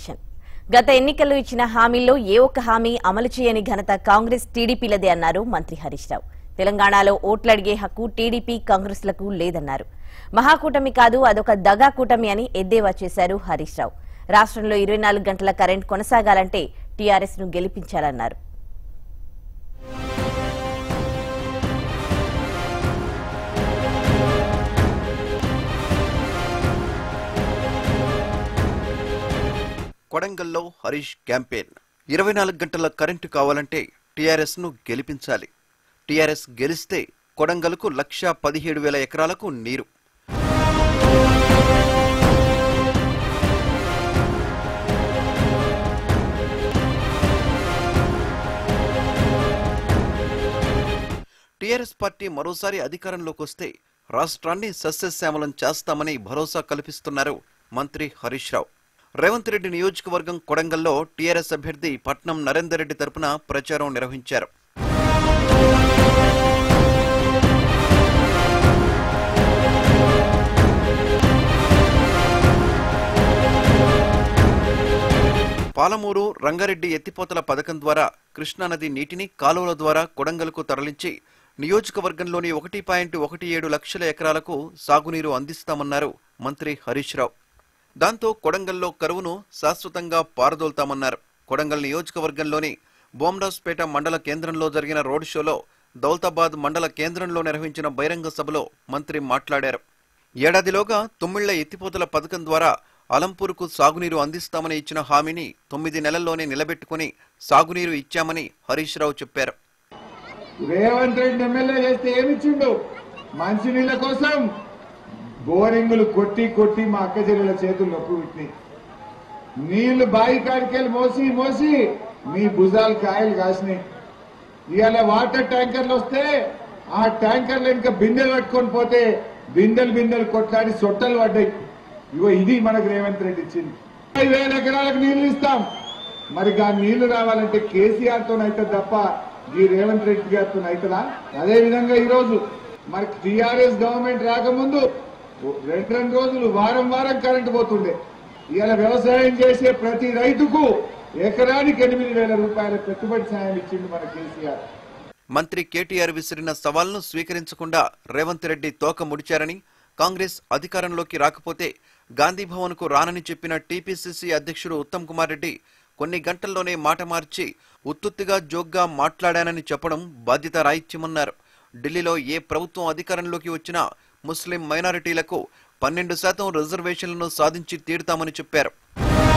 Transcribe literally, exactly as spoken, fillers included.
Reaction. గత ఎన్నికల్లో ఇచ్చిన హామీల్లో ఏ ఒక్క హామీ అమలు చేయని ఘనత కాంగ్రెస్ టీడీపీలదే అన్నారు మంత్రి హరీష్ రావు. తెలంగాణలో ఓట్లడిగే హక్కు టీడీపీ కాంగ్రెస్లకు లేదన్నారు. మహాకూటమి కాదు, అదొక దగా కూటమి అని ఎద్దేవా చేశారు హరీష్ రావు. రాష్ట్రంలో ఇరవై నాలుగు గంటల కరెంట్ కొనసాగాలంటే టీఆర్ఎస్ ను గెలిపించాలన్నారు. కొడంగల్లో హరీష్ క్యాంపెయిన్. ఇరవై నాలుగు గంటల కరెంటు కావాలంటే టీఆర్ఎస్ ను గెలిపించాలి. టీఆర్ఎస్ గెలిస్తే కొడంగల్కు లక్ష పదిహేడు వేల ఎకరాలకు నీరు. టీఆర్ఎస్ పార్టీ మరోసారి అధికారంలోకి వస్తే రాష్ట్రాన్ని సస్యశ్యామలం చేస్తామని భరోసా కల్పిస్తున్నారు మంత్రి హరీష్ రావు. రేవంత్ రెడ్డి నియోజకవర్గం కొడంగల్లో టీఆర్ఎస్ అభ్యర్థి పట్నం నరేందర్ రెడ్డి తరపున ప్రచారం నిర్వహించారు. పాలమూరు రంగారెడ్డి ఎత్తిపోతల పథకం ద్వారా కృష్ణానది నీటిని కాలువల ద్వారా కొడంగల్కు తరలించి నియోజకవర్గంలోని ఒకటి పాయింట్ ఒకటి ఏడు లక్షల ఎకరాలకు సాగునీరు అందిస్తామన్నారు మంత్రి హరీష్ రావు. దాంతో కొడంగల్లో కరువును శాశ్వతంగా పారదోల్తామన్నారు. కొడంగల్ నియోజకవర్గంలోని బోమ్రాజ్పేట మండల కేంద్రంలో జరిగిన రోడ్ షోలో దౌలతాబాద్ మండల కేంద్రంలో నిర్వహించిన బహిరంగ సభలో మంత్రి మాట్లాడారు. ఏడాదిలోగా తొమ్మిళ్ల ఎత్తిపోతల పథకం ద్వారా అలంపూర్కు సాగునీరు అందిస్తామని ఇచ్చిన హామీని తొమ్మిది నెలల్లోనే నిలబెట్టుకుని సాగునీరు ఇచ్చామని హరీష్ రావు చెప్పారు. రేవంత్ రెడ్డి ఎమ్మెల్యే చేస్తే ఏమిచ్చిండు? మంచినీళ్ల కోసం బోరింగులు కొట్టి కొట్టి మా అక్క చెల్లెల చేతులు నొప్పి పెట్టినాయి. నీళ్లు బాయి కాడికెళ్ళి మోసి మోసి మీ భుజాలు కాయలు కాసినాయి. ఇవాళ వాటర్ ట్యాంకర్లు వస్తే ఆ ట్యాంకర్లు ఇంకా బిందెలు పట్టుకొని పోతే బిందెలు బిందెలు కొట్లాడి సొట్టలు పడ్డాయి. ఇగో ఇది మనకు రేవంత్ రెడ్డి ఇచ్చింది. ఐదు వేల ఎకరాలకు నీళ్లు ఇస్తాం. మరి ఆ నీళ్లు రావాలంటే కేసీఆర్ తో అవుతుంది తప్ప ఈ రేవంత్ రెడ్డి గారితో అవుతుందా? అదేవిధంగా ఈ రోజు మరి టీఆర్ఎస్ గవర్నమెంట్ రాకముందు రెండు రెండు రోజులు వారం వారం కరెంటు పోతుండే. ఇవాళ వ్యవసాయం చేసే ప్రతి రైతుకు ఎకరానికి ఎనిమిది వేల రూపాయల పెట్టుబడి సాయం ఇచ్చింది మన కేసీఆర్. మంత్రి కేటీఆర్ విసిరిన సవాల్ను స్వీకరించకుండా రేవంత్ రెడ్డి తోక ముడిచారని, కాంగ్రెస్ అధికారంలోకి రాకపోతే గాంధీభవన్ కు రానని చెప్పిన టీపీసీసీ అధ్యక్షుడు ఉత్తమ్ కుమార్ రెడ్డి కొన్ని గంటల్లోనే మాట మార్చి ఉత్తుత్తిగా జోగ్గా మాట్లాడానని చెప్పడం బాధ్యత రాహిత్యమన్నారు. ఢిల్లీలో ఏ ప్రభుత్వం అధికారంలోకి వచ్చినా ముస్లిం మైనారిటీలకు పన్నెండు శాతం రిజర్వేషన్లను సాధించి తీరుతామని చెప్పారు.